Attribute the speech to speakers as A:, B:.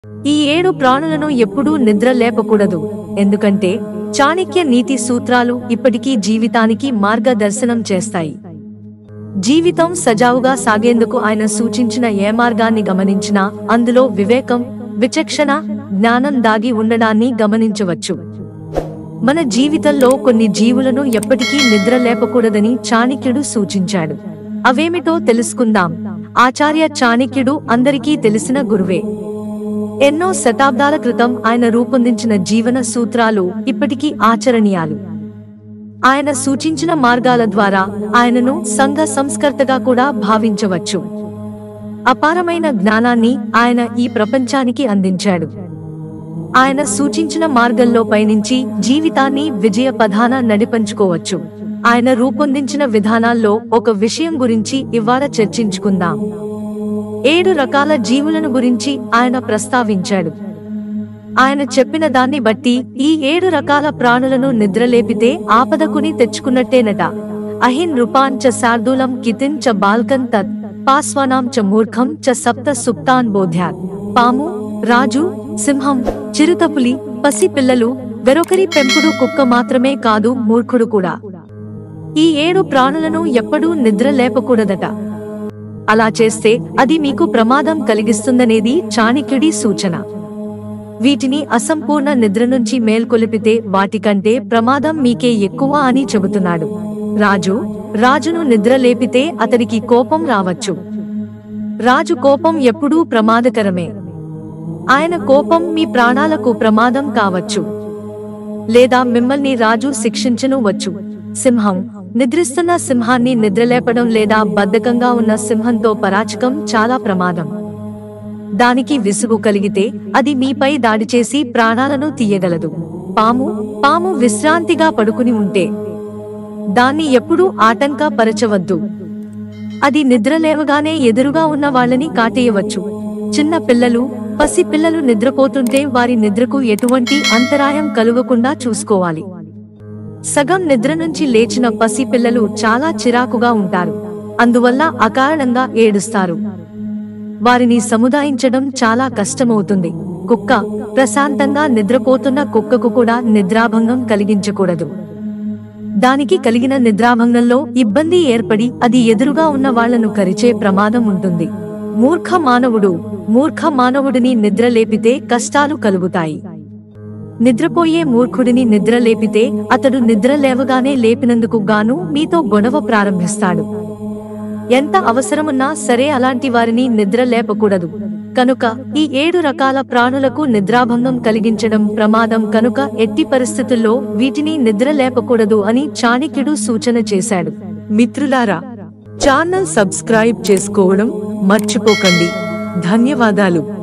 A: ఈ 7 ప్రాణులను ఎప్పుడూ నిద్ర లేపకూడదు, ఎందుకంటే చాణక్య నీతి సూత్రాలు ఇప్పటికీ జీవితానికి మార్గదర్శనం చేస్తాయి. జీవితం సజావుగా సాగేందుకు ఆయన సూచించిన ఏ మార్గాన్ని గమనించినా అందులో వివేకం, విచక్షణ, జ్ఞానం దాగి ఉండడాన్ని గమనించవచ్చు. మన జీవితంలో కొన్ని జీవులను ఎప్పటికీ నిద్ర లేపకూడదని చాణక్యుడు సూచించాడు. అవేమిటో తెలుసుకుందాం. ఆచార్య చాణక్యుడు అందరికీ తెలిసిన గురువే. ఎన్నో శతాబ్దాల క్రితం ఆయన రూపొందించిన జీవన సూత్రాలు ఇప్పటికీ ఆచరణీయాలు. ఆయన సూచించిన మార్గాల ద్వారా ఆయనను సంఘ సంస్కర్తగా కూడా భావించవచ్చు. అపారమైన జ్ఞానాన్ని ఆయన ఈ ప్రపంచానికి అందించాడు. ఆయన సూచించిన మార్గంలో పయనించి జీవితాన్ని విజయ పథాన నడిపించుకోవచ్చు. ఆయన రూపొందించిన విధానాల్లో ఒక విషయం గురించి ఇవాళ చర్చించుకుందాం. 7 రకాల జీవులను గురించి ఆయన ప్రస్తావించాడు. ఆయన చెప్పిన దాన్ని బట్టి ఈ 7 రకాల ప్రాణులను నిద్రలేపితే ఆపదకుని తెచ్చుకున్నట్టేనట. అహిన్ రూపాన్ చ శార్దూలం కితిన్ చ బాల్కన్ తత్ పాస్వానాం చ మూర్ఖం చ సప్త సుప్తాన్ బోధ్యాత్. పాము, రాజు, సింహం, చిరుతపులి, పసి పిల్లలు, వేరొకరి పెంపుడు కుక్క మాత్రమే కాదు, మూర్ఖుడు కూడా. ఈ 7 ప్రాణులను ఎప్పుడూ నిద్ర లేపకూడదట. అలా చేస్తే అది మీకు ప్రమాదం కలిగిస్తుందనేది చాణక్యుడి సూచన. వీటిని అసంపూర్ణ నిద్ర నుంచి మేల్కొలిపితే వాటికంటే ప్రమాదం మీకే ఎక్కువ అని చెబుతున్నాడు. రాజును నిద్ర లేపితే అతడికి కోపం రావచ్చు. రాజు కోపం ఎప్పుడూ ప్రమాదకరమే. ఆయన కోపం మీ ప్రాణాలకు ప్రమాదం కావచ్చు, లేదా మిమ్మల్ని రాజు శిక్షించను వచ్చు. సింహం, నిద్రిస్తున్న సింహాన్ని నిద్రలేపడం లేదా బద్ధకంగా ఉన్న సింహంతో పరాచకం చాలా ప్రమాదం. దానికి విసుగు కలిగితే అది మీపై దాడి చేసి ప్రాణాలను తీయగలదు. పాము విశ్రాంతిగా పడుకుని ఉంటే దాన్ని ఎప్పుడూ ఆటంకపరచవద్దు. అది నిద్రలేవగానే ఎదురుగా ఉన్న వాళ్ళని కాటేయవచ్చు. చిన్న పిల్లలు, పసి పిల్లలు నిద్రపోతుంటే వారి నిద్రకు ఎటువంటి అంతరాయం కలుగకుండా చూసుకోవాలి. సగం నిద్ర నుంచి లేచిన పసి పిల్లలు చాలా చిరాకుగా ఉంటారు. అందువల్ల అకారణంగా ఏడుస్తారు. వారిని సముదాయించడం చాలా కష్టమవుతుంది. కుక్క, ప్రశాంతంగా నిద్రపోతున్న కుక్కకు కూడా నిద్రాభంగం కలిగించకూడదు. దానికి కలిగిన నిద్రాభంగంలో ఇబ్బంది ఏర్పడి అది ఎదురుగా ఉన్న వాళ్లను కరిచే ప్రమాదం ఉంటుంది. మూర్ఖ మానవుడిని నిద్ర లేపితే కష్టాలు కలుగుతాయి. నిద్రపోయే మూర్ఖుడిని నిద్ర లేపితే అతడు నిద్ర లేవగానే లేపినందుకు గాను మీతో గొడవ ప్రారంభిస్తాడు. ఎంత అవసరమున్నా సరే అలాంటి వారిని నిద్ర లేపకూడదు. కనుక ఈ 7 రకాల ప్రాణులకు నిద్రాభంగం కలిగించడం ప్రమాదం కనుక ఎట్టి పరిస్థితుల్లో వీటిని నిద్ర లేపకూడదు అని చాణక్యుడు సూచన చేశాడు. మిత్రులారా, ఛానల్ సబ్స్క్రైబ్ చేసుకోవడం మర్చిపోకండి. ధన్యవాదాలు.